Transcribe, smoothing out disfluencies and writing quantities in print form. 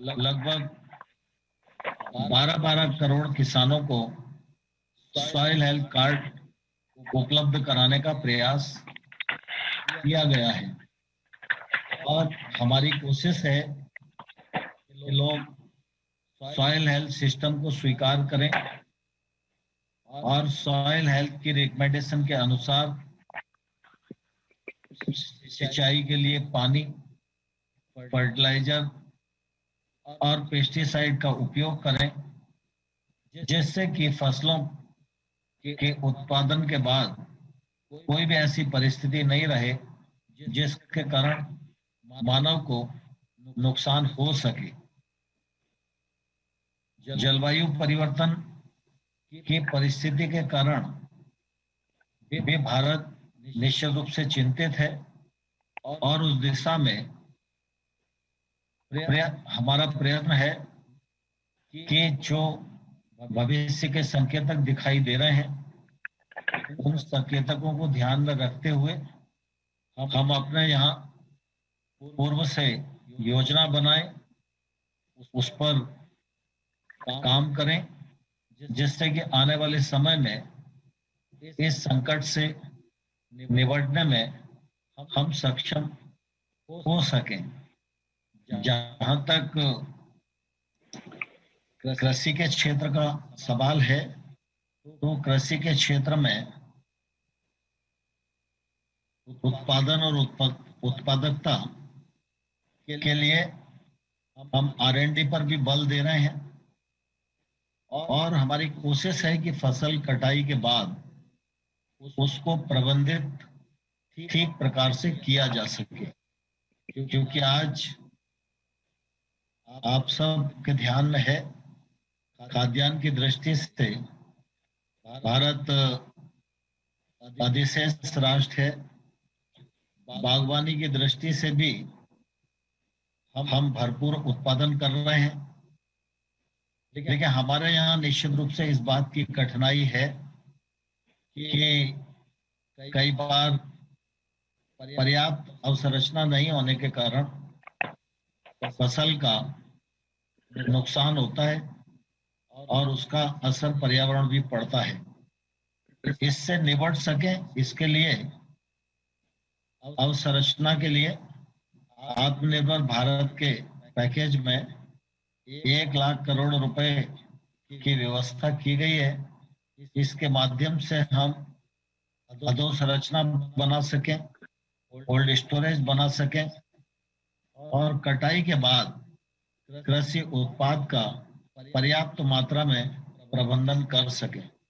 लगभग 12-12 करोड़ किसानों को सॉइल हेल्थ कार्ड उपलब्ध कराने का प्रयास किया गया है और हमारी कोशिश है कि लोग सॉइल हेल्थ सिस्टम को स्वीकार करें और सॉइल हेल्थ की रिकमेंडेशन के अनुसार सिंचाई के लिए पानी, फर्टिलाइजर और पेस्टिसाइड का उपयोग करें, जिससे कि फसलों के उत्पादन के बाद कोई भी ऐसी परिस्थिति नहीं रहे जिसके कारण मानव को नुकसान हो सके। जलवायु परिवर्तन की परिस्थिति के कारण भी भारत निश्चित रूप से चिंतित है और उस दिशा में हमारा प्रयत्न है कि जो भविष्य के संकेतक दिखाई दे रहे हैं उन संकेतकों को ध्यान में रखते हुए हम अपने यहाँ पूर्व से योजना बनाएं, उस पर काम करें, जिससे कि आने वाले समय में इस संकट से निपटने में हम सक्षम हो सकें। जहां तक कृषि के क्षेत्र का सवाल है, तो कृषि के क्षेत्र में उत्पादन और उत्पादकता के लिए हम R&D पर भी बल दे रहे हैं और हमारी कोशिश है कि फसल कटाई के बाद उसको प्रबंधित ठीक प्रकार से किया जा सके, क्योंकि आज आप सब के ध्यान में है खाद्यान्न की दृष्टि से भारत अधिशेष राष्ट्र है। बागवानी की दृष्टि से भी हम भरपूर उत्पादन कर रहे हैं, लेकिन हमारे यहाँ निश्चित रूप से इस बात की कठिनाई है कि कई बार पर्याप्त अवसंरचना नहीं होने के कारण फसल का नुकसान होता है और उसका असर पर्यावरण भी पड़ता है। इससे निपट सके, इसके लिए अवसंरचना के लिए आत्मनिर्भर भारत के पैकेज में 1 लाख करोड़ रुपए की व्यवस्था की गई है। इसके माध्यम से हम अधोसंरचना बना सकें, कोल्ड स्टोरेज बना सकें और कटाई के बाद कृषि उत्पाद का पर्याप्त मात्रा में प्रबंधन कर सकें।